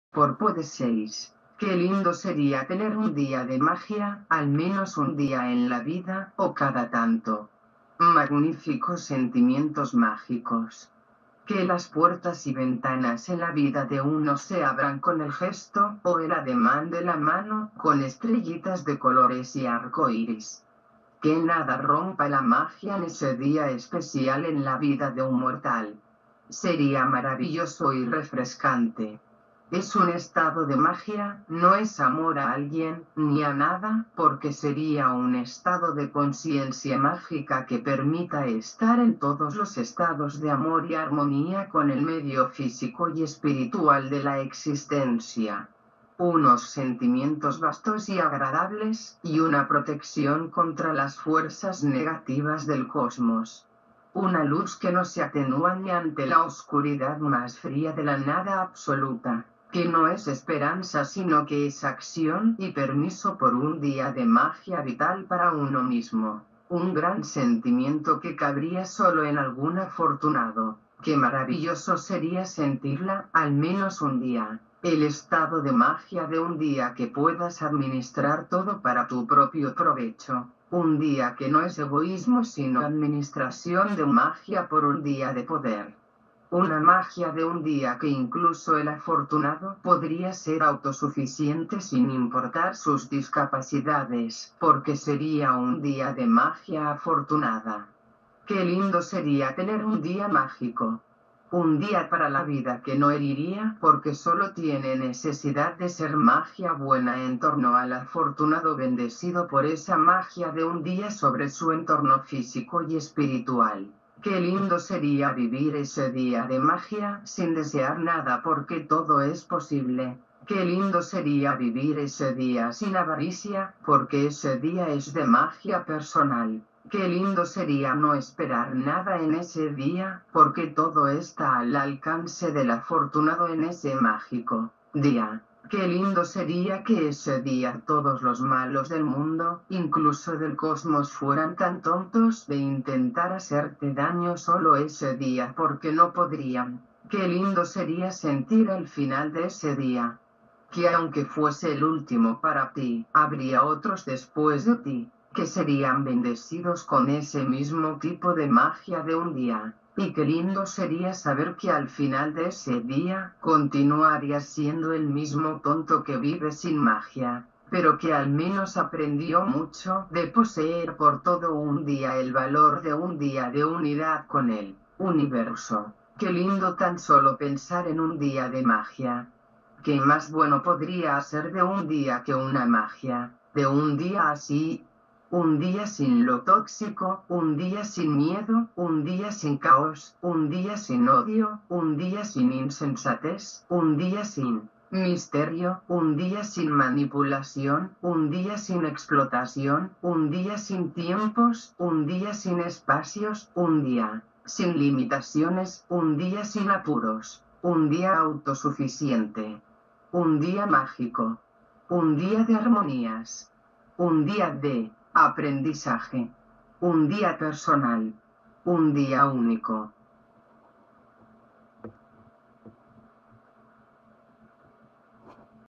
Por Pode 6. Qué lindo sería tener un día de magia, al menos un día en la vida, o cada tanto. Magníficos sentimientos mágicos. Que las puertas y ventanas en la vida de uno se abran con el gesto o el ademán de la mano, con estrellitas de colores y arcoíris. Que nada rompa la magia en ese día especial en la vida de un mortal. Sería maravilloso y refrescante. Es un estado de magia, no es amor a alguien, ni a nada, porque sería un estado de conciencia mágica que permita estar en todos los estados de amor y armonía con el medio físico y espiritual de la existencia. Unos sentimientos vastos y agradables, y una protección contra las fuerzas negativas del cosmos. Una luz que no se atenúa ni ante la oscuridad más fría de la nada absoluta, que no es esperanza sino que es acción y permiso por un día de magia vital para uno mismo. Un gran sentimiento que cabría solo en algún afortunado. Qué maravilloso sería sentirla, al menos un día. El estado de magia de un día que puedas administrar todo para tu propio provecho. Un día que no es egoísmo sino administración de magia por un día de poder. Una magia de un día que incluso el afortunado podría ser autosuficiente sin importar sus discapacidades, porque sería un día de magia afortunada. Qué lindo sería tener un día mágico. Un día para la vida que no heriría porque solo tiene necesidad de ser magia buena en torno al afortunado bendecido por esa magia de un día sobre su entorno físico y espiritual. Qué lindo sería vivir ese día de magia sin desear nada porque todo es posible. Qué lindo sería vivir ese día sin avaricia porque ese día es de magia personal. Qué lindo sería no esperar nada en ese día, porque todo está al alcance del afortunado en ese mágico día. Qué lindo sería que ese día todos los malos del mundo, incluso del cosmos, fueran tan tontos de intentar hacerte daño solo ese día porque no podrían. Qué lindo sería sentir el final de ese día. Que aunque fuese el último para ti, habría otros después de ti, que serían bendecidos con ese mismo tipo de magia de un día. Y qué lindo sería saber que al final de ese día, continuarías siendo el mismo tonto que vive sin magia, pero que al menos aprendió mucho de poseer por todo un día el valor de un día de unidad con el universo. Qué lindo tan solo pensar en un día de magia. ¿Qué más bueno podría ser de un día que una magia? De un día así, un día sin lo tóxico, un día sin miedo, un día sin caos, un día sin odio, un día sin insensatez, un día sin misterio, un día sin manipulación, un día sin explotación, un día sin tiempos, un día sin espacios, un día sin limitaciones, un día sin apuros, un día autosuficiente. Un día mágico. Un día de armonías. Un día de aprendizaje. Un día personal. Un día único.